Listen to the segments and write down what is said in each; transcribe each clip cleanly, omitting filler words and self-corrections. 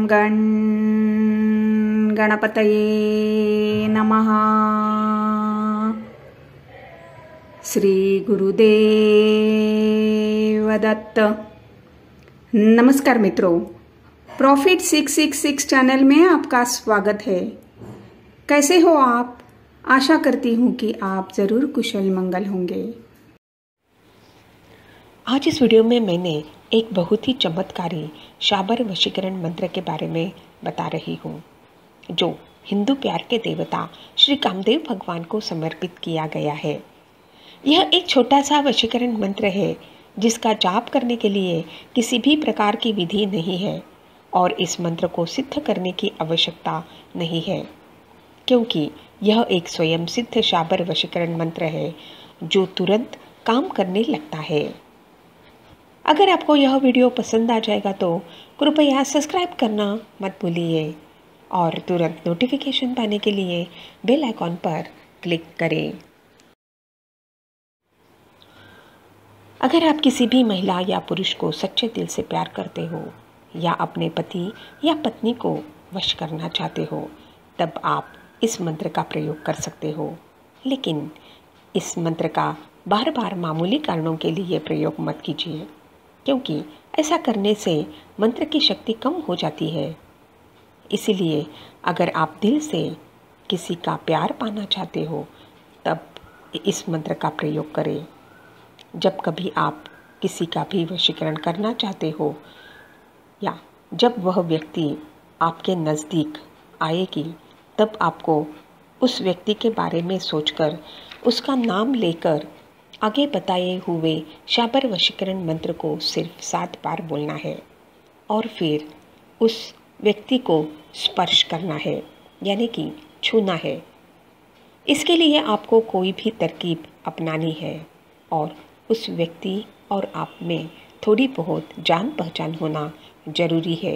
गण गणपतये नमः। श्री गुरुदेव दत्त। नमस्कार मित्रों, प्रॉफिट 666 चैनल में आपका स्वागत है। कैसे हो आप? आशा करती हूँ कि आप ज़रूर कुशल मंगल होंगे। आज इस वीडियो में मैंने एक बहुत ही चमत्कारी शाबर वशीकरण मंत्र के बारे में बता रही हूँ, जो हिंदू प्यार के देवता श्री कामदेव भगवान को समर्पित किया गया है। यह एक छोटा सा वशीकरण मंत्र है जिसका जाप करने के लिए किसी भी प्रकार की विधि नहीं है और इस मंत्र को सिद्ध करने की आवश्यकता नहीं है, क्योंकि यह एक स्वयं सिद्ध शाबर वशीकरण मंत्र है जो तुरंत काम करने लगता है। अगर आपको यह वीडियो पसंद आ जाएगा तो कृपया सब्सक्राइब करना मत भूलिए और तुरंत नोटिफिकेशन पाने के लिए बेल आइकॉन पर क्लिक करें। अगर आप किसी भी महिला या पुरुष को सच्चे दिल से प्यार करते हो या अपने पति या पत्नी को वश करना चाहते हो, तब आप इस मंत्र का प्रयोग कर सकते हो। लेकिन इस मंत्र का बार बार मामूली कारणों के लिए प्रयोग मत कीजिए, क्योंकि ऐसा करने से मंत्र की शक्ति कम हो जाती है। इसीलिए अगर आप दिल से किसी का प्यार पाना चाहते हो, तब इस मंत्र का प्रयोग करें। जब कभी आप किसी का भी वशीकरण करना चाहते हो या जब वह व्यक्ति आपके नज़दीक आएगी, तब आपको उस व्यक्ति के बारे में सोचकर उसका नाम लेकर आगे बताए हुए शाबर वशीकरण मंत्र को सिर्फ 7 बार बोलना है और फिर उस व्यक्ति को स्पर्श करना है, यानी कि छूना है। इसके लिए आपको कोई भी तरकीब अपनानी है और उस व्यक्ति और आप में थोड़ी बहुत जान पहचान होना जरूरी है।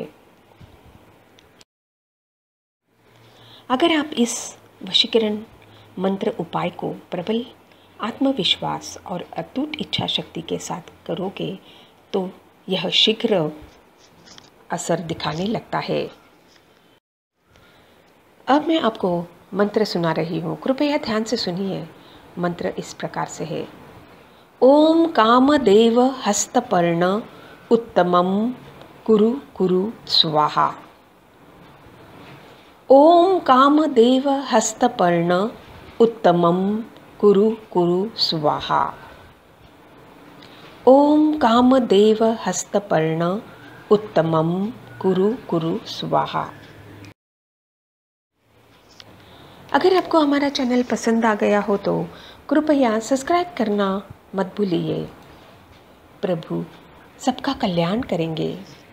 अगर आप इस वशीकरण मंत्र उपाय को प्रबल आत्मविश्वास और अटूट इच्छा शक्ति के साथ करोगे तो यह शीघ्र असर दिखाने लगता है। अब मैं आपको मंत्र सुना रही हूँ, कृपया ध्यान से सुनिए। मंत्र इस प्रकार से है। ओम कामदेव हस्तपर्ण उत्तमं कुरु कुरु स्वाहा। ओम कामदेव हस्तपर्ण उत्तमं कुरु कुरु स्वाहा। ओम कामदेव हस्तपर्ण उत्तमं कुरु कुरु स्वाहा। अगर आपको हमारा चैनल पसंद आ गया हो तो कृपया सब्सक्राइब करना मत भूलिए। प्रभु सबका कल्याण करेंगे।